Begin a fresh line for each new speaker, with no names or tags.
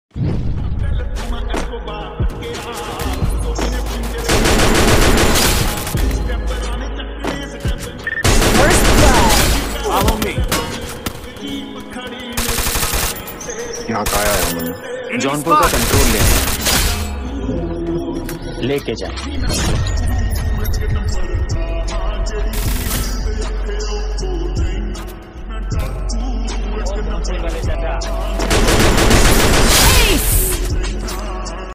यहाँ का आया है मैंने जौनपुर का कंट्रोल लेके जाए।